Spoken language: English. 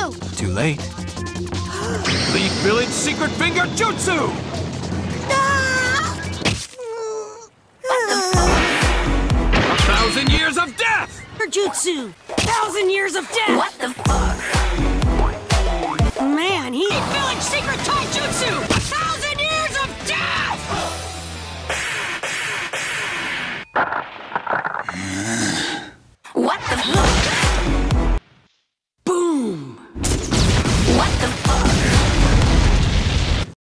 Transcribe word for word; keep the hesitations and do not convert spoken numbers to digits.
go! Too late. Leaf Village Secret Finger Jutsu! Ah! A thousand years of death! Jutsu! Thousand years of death! What the fuck? Man, he... Leaf Village Secret Taijutsu! A thousand years of death! What the fuck?